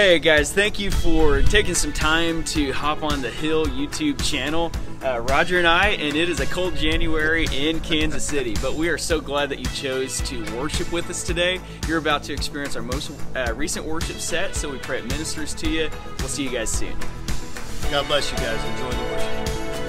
Hey guys, thank you for taking some time to hop on the Hill YouTube channel. Roger and I, and it is a cold January in Kansas City, but we are so glad that you chose to worship with us today. You're about to experience our most recent worship set, so we pray it ministers to you. We'll see you guys soon. God bless you guys. Enjoy the worship.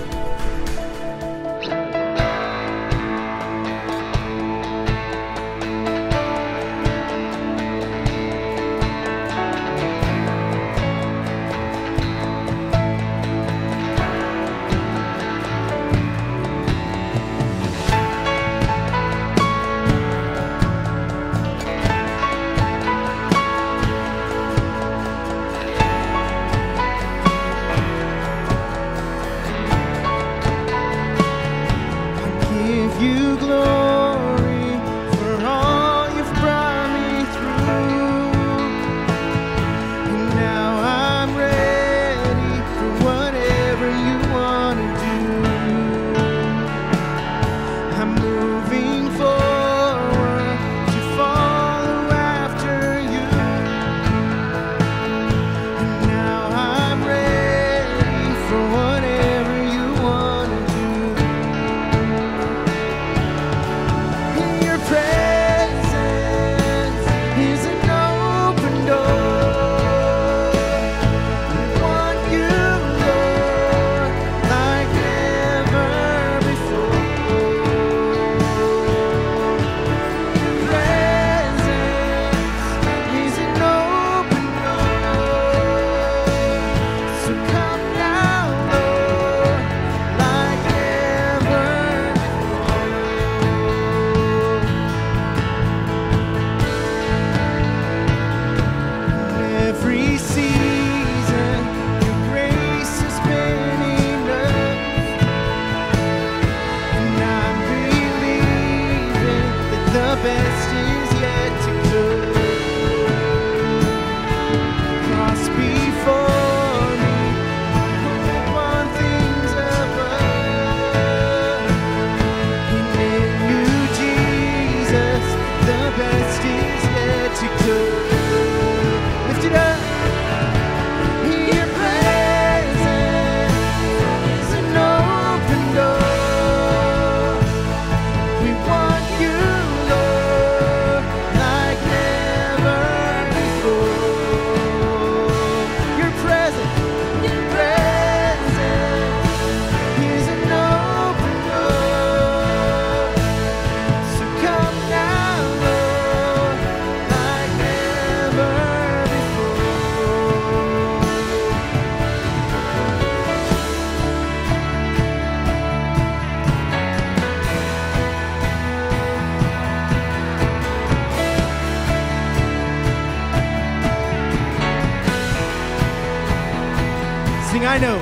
I know.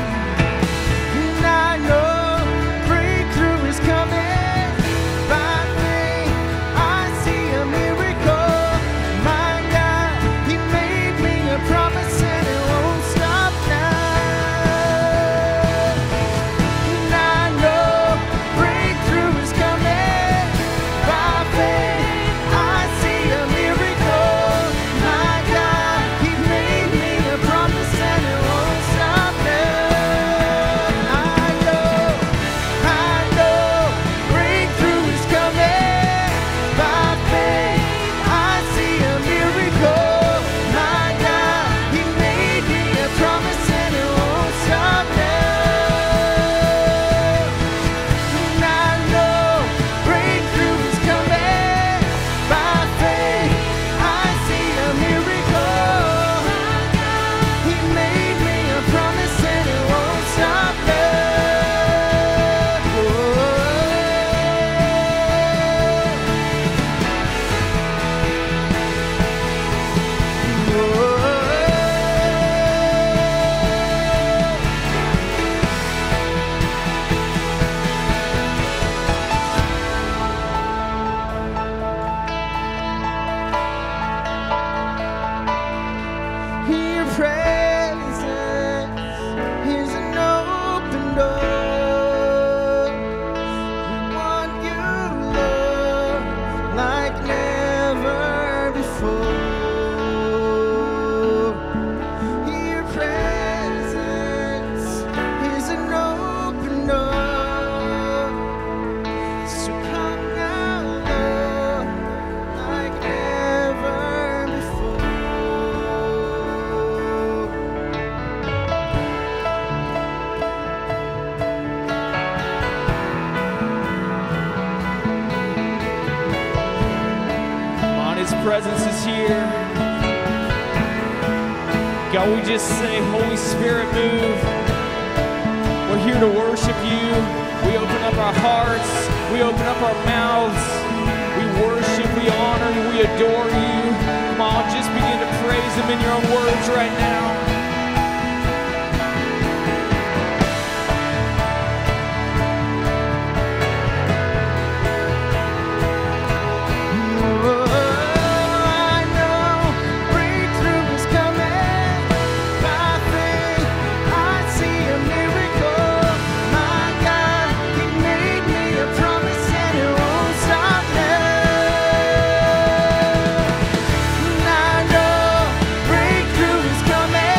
And I know breakthrough is coming. By faith, I see a miracle. My God, He made me a promise and it won't stop now. And I know breakthrough is coming. By faith, I see a miracle. My God, He made me a promise and it won't stop. like never before. presence is here. God, we just say, Holy Spirit, move. We're here to worship you. We open up our hearts. We open up our mouths. We worship, we honor, we adore you. Come on, just begin to praise him in your own words right now. Breakthrough is coming.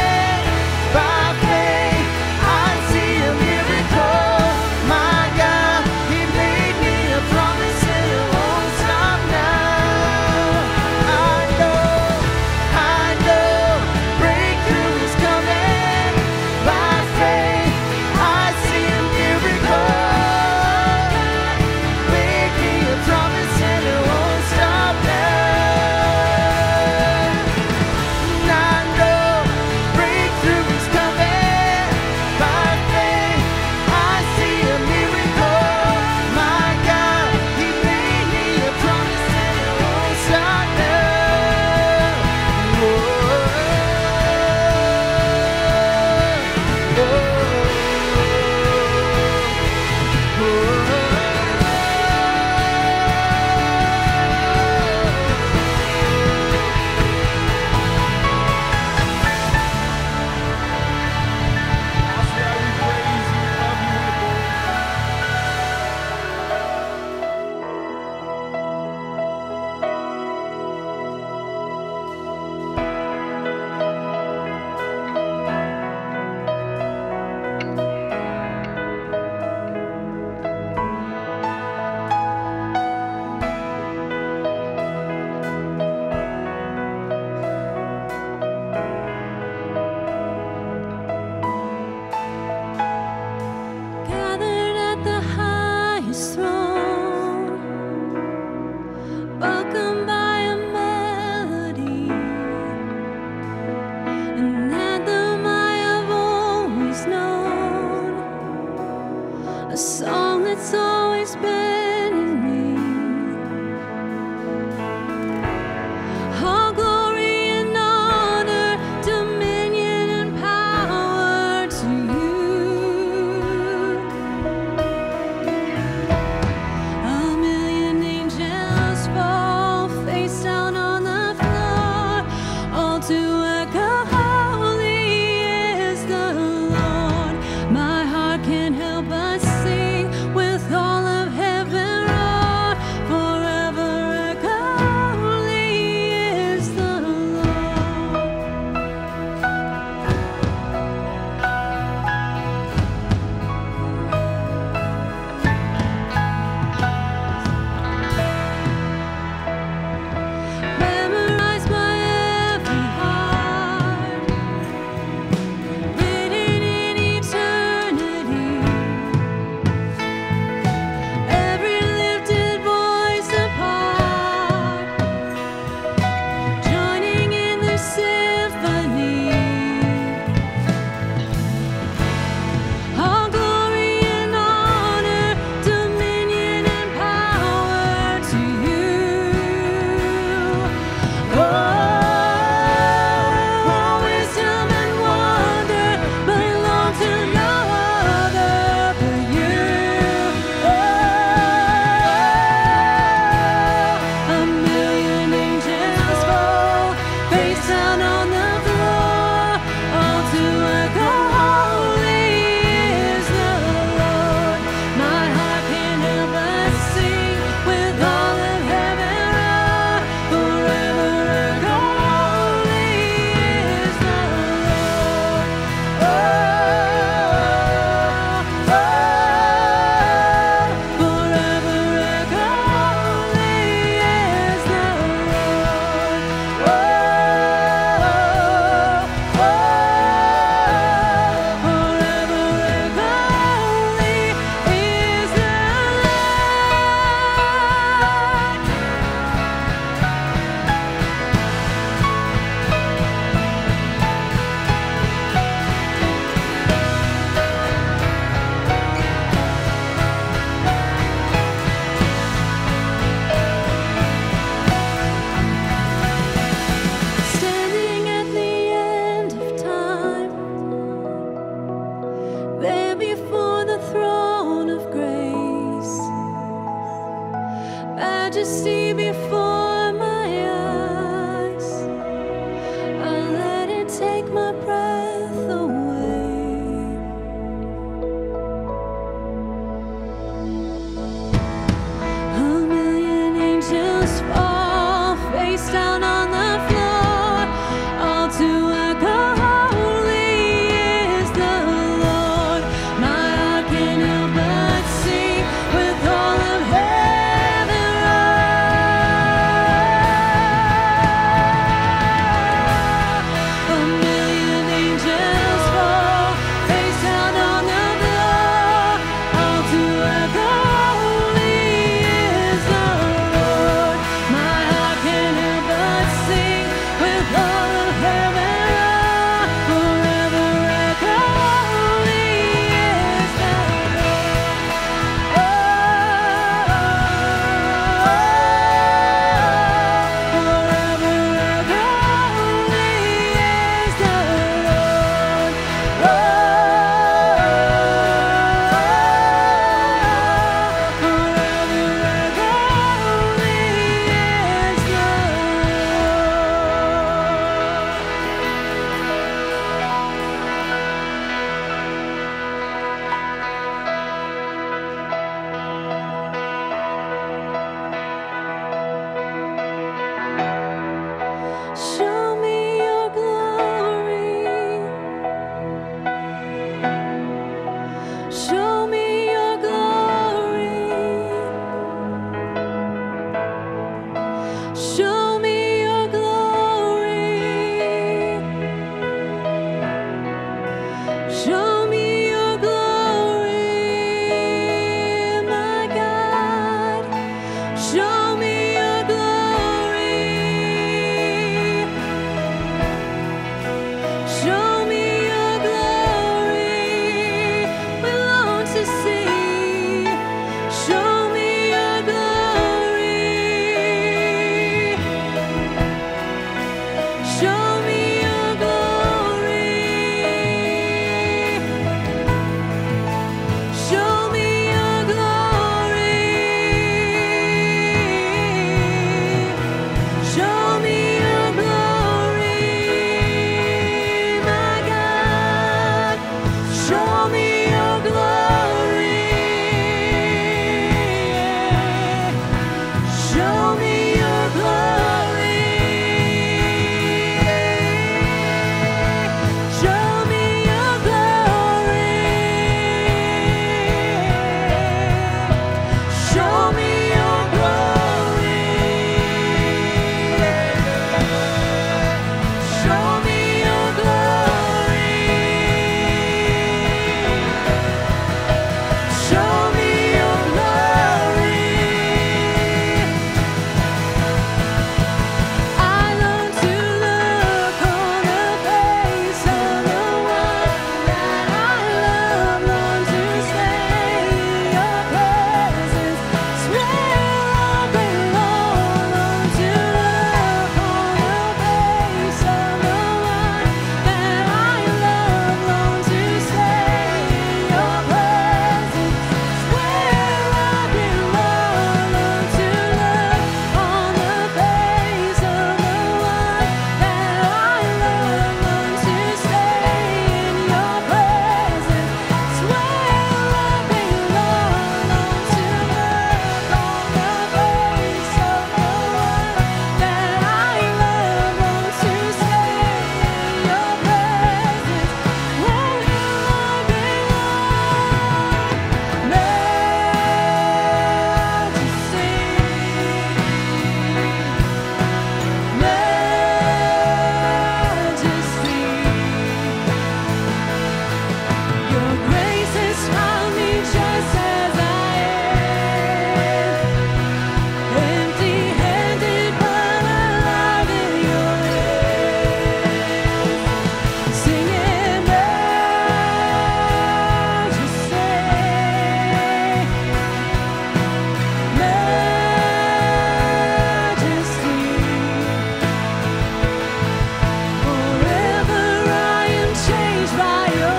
changed by your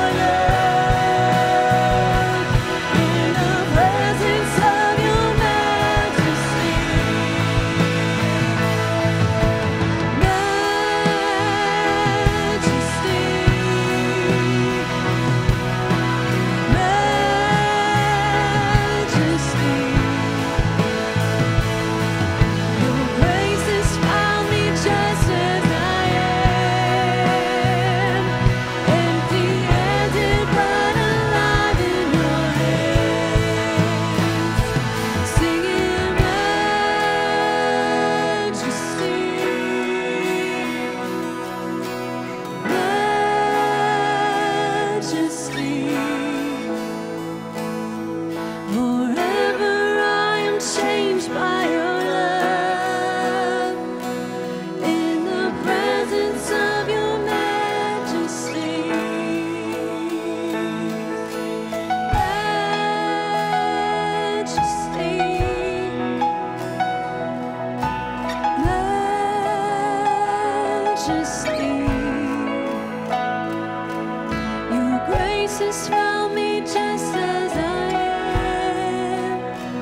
love. In the presence of your majesty. Has found me just as I am,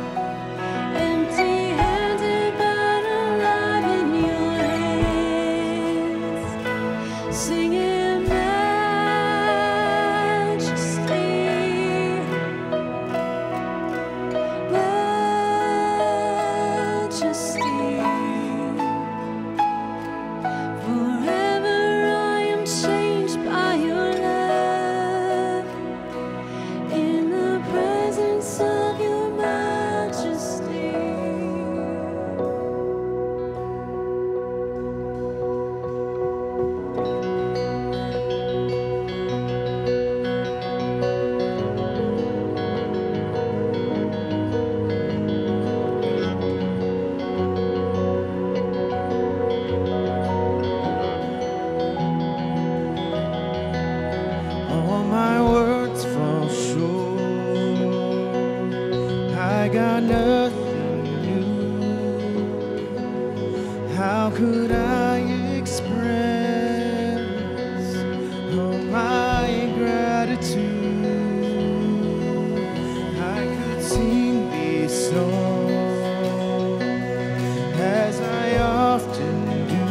empty-handed but alive in your hands, singing majesty, majesty. Forever I am changed by your love. In the presence of your majesty. All my words fall short. I got nothing new. How could I express all my gratitude? I could sing these songs as I often do.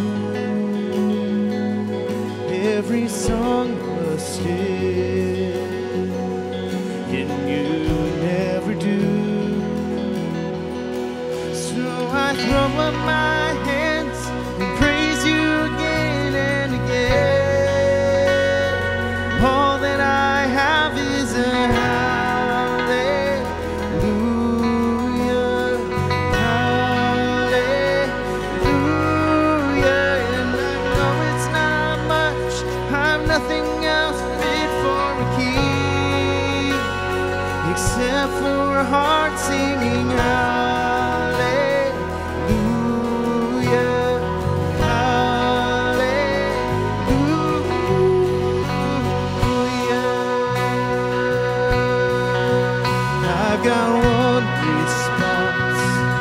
Every song must end, and you never do. So I throw up my hands and praise you again and again. All that I have is a hallelujah, hallelujah. And I know it's not much, I'm nothing else fit for a king, except for a heart singing hallelujah, hallelujah. I've got one response,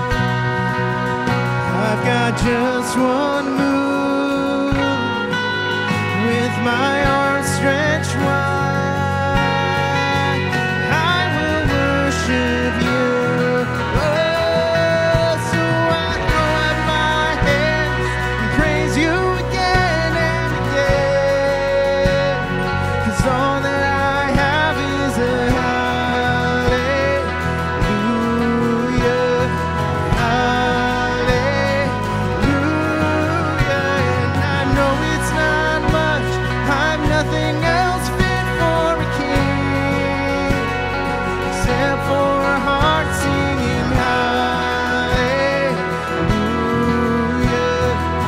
I've got just one move, with my arms stretched wide, I will worship you. Oh, so I throw up my hands and praise you again and again, 'cause all that I have is a hallelujah, hallelujah. And I know it's not much, I'm nothing else fit for a king, except for a heart singing hallelujah,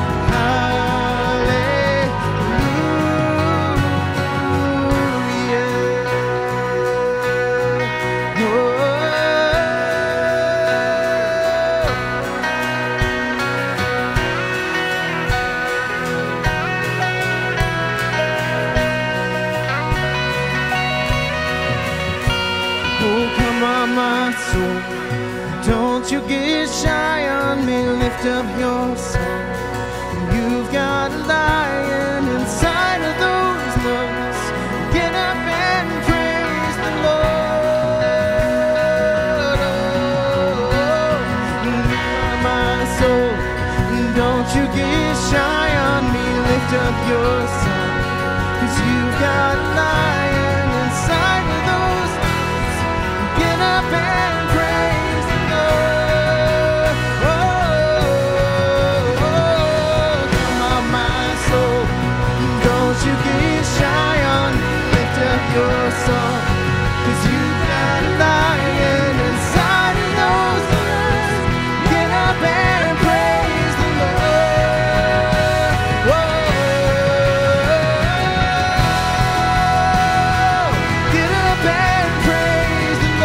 oh, come on, my soul, don't you get shy on me. Lift up your song. You've got a lion inside of those lungs. up your song. 'Cause you've got a lion inside of those lungs. Get up and praise the Lord. Come on, my soul, don't you get shy on me. Lift up your song. 'Cause you've got a lion inside of those lungs. Get up and praise the Lord. Get up and praise the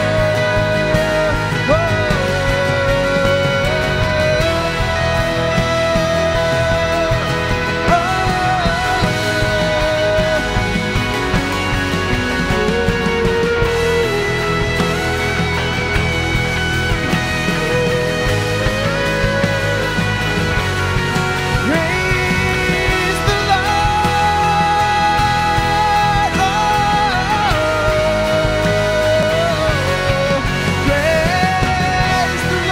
Praise the Lord. Praise the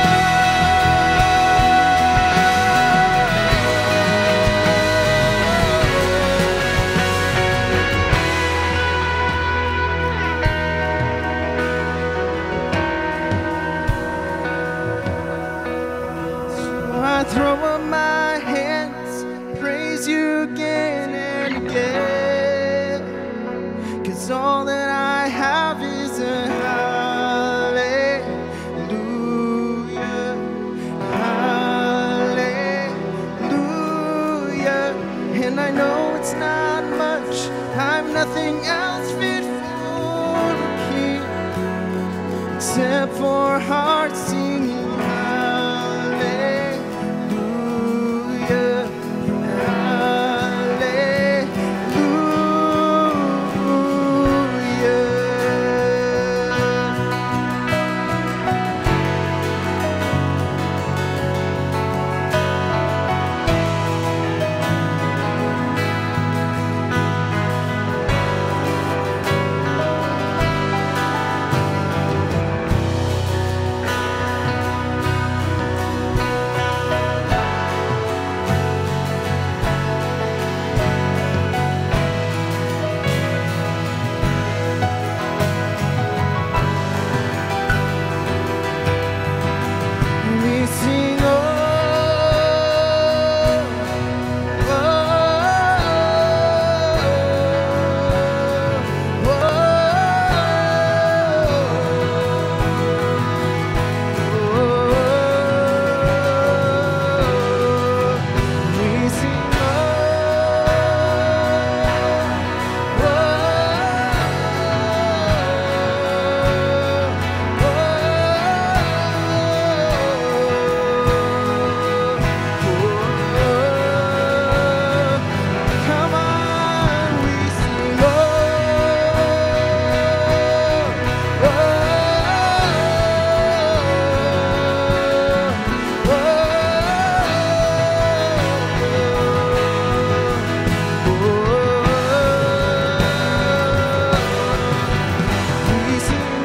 So I throw up my hands, praise you again and again. 'Cause all that I have is a hallelujah, hallelujah. And I know it's not much, I'm nothing else fit for the King, except for hearts singing hallelujah, hallelujah. We sing, oh, oh, we sing, come on, we sing, we sing,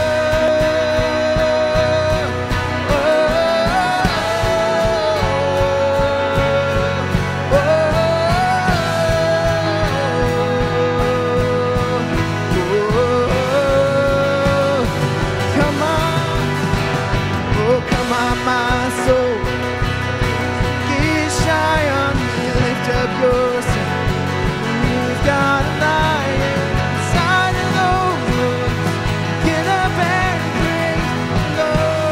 come on, oh come on, my soul, get shy on me, lift up your song. You've got a lion inside of those lungs. Get up and praise the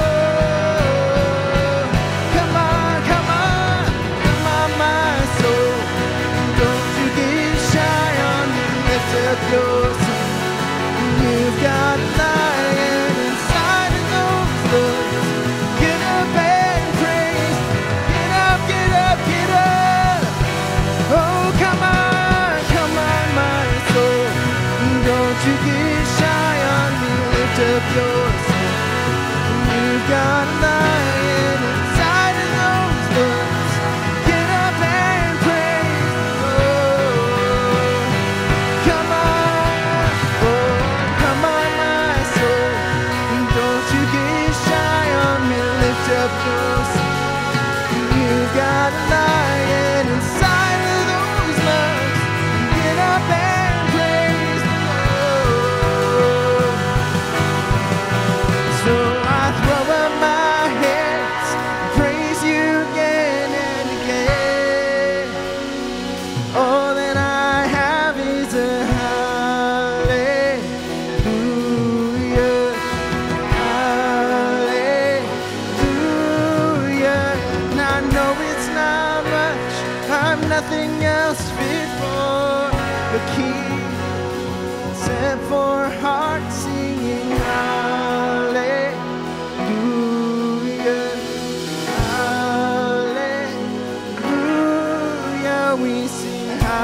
Lord. Come on, come on, come on, my soul, don't you get shy on me, lift up your song. You've got a lion inside of those lungs. Get up and praise. Get up, get up, get up. Oh, come on, my soul. Don't you get shy on me, lift up your song. You've got a lion inside of those lungs. Get up and praise the Lord. Come on, oh, come on, my soul. Don't you get shy on me, lift up your song. You've got a lion inside of those set for hearts singing hallelujah, hallelujah. We sing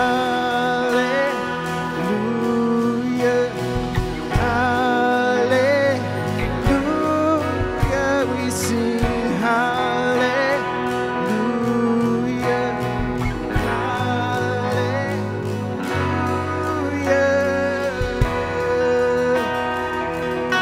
hallelujah, hallelujah. We sing hallelujah, hallelujah.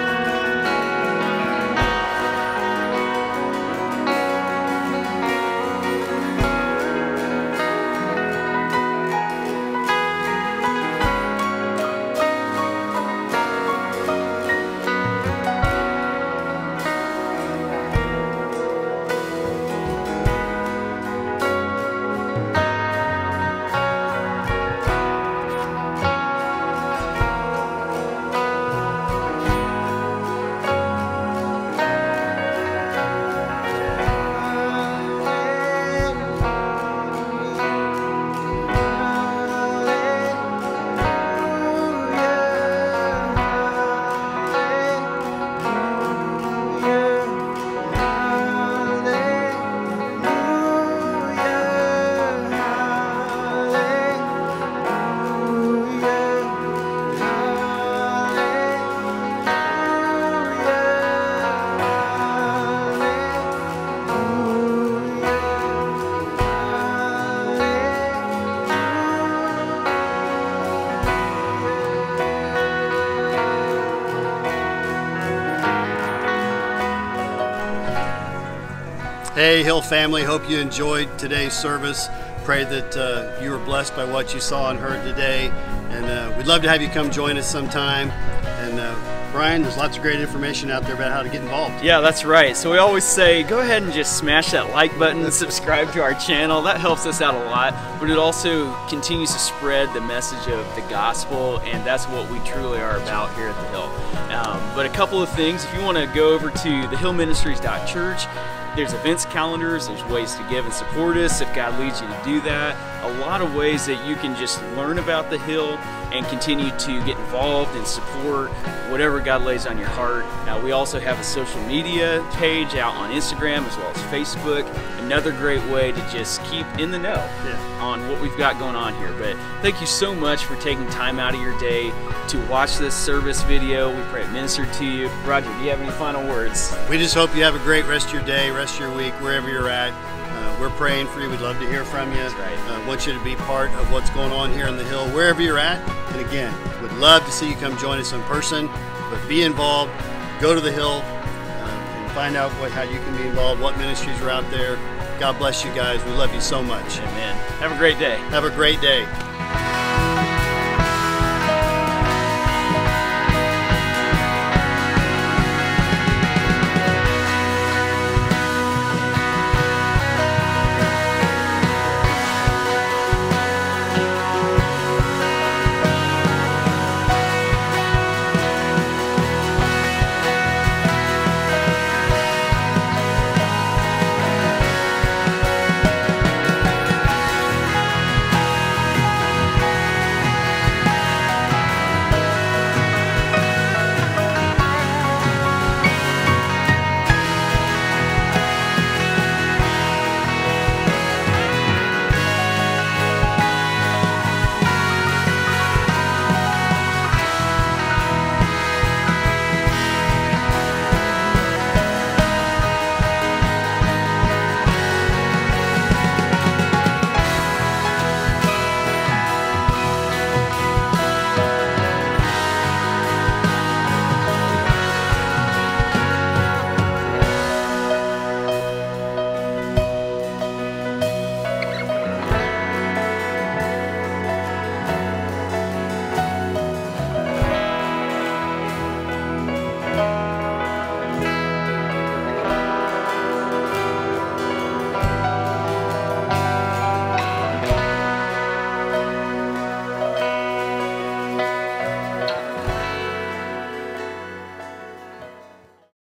Hey, Hill family, hope you enjoyed today's service. Pray that you were blessed by what you saw and heard today. And we'd love to have you come join us sometime. And Brian, there's lots of great information out there about how to get involved. Yeah, that's right. So we always say, go ahead and just smash that like button, subscribe to our channel. That helps us out a lot, but it also continues to spread the message of the gospel, and that's what we truly are about here at the Hill. But a couple of things, if you want to go over to thehillministries.church, there's events calendars, there's ways to give and support us if God leads you to do that. A lot of ways that you can just learn about the Hill and continue to get involved and support whatever God lays on your heart. We also have a social media page out on Instagram as well as Facebook. Another great way to just keep in the know on what we've got going on here. But thank you so much for taking time out of your day to watch this service video. We pray it ministered to you. Roger, do you have any final words? We just hope you have a great rest of your day, rest of your week, wherever you're at. We're praying for you. We'd love to hear from you. That's right. Want you to be part of what's going on here in the Hill, wherever you're at. And again, would love to see you come join us in person, but be involved. Go to the Hill and find out how you can be involved, what ministries are out there. God bless you guys. We love you so much. Amen. Have a great day. Have a great day.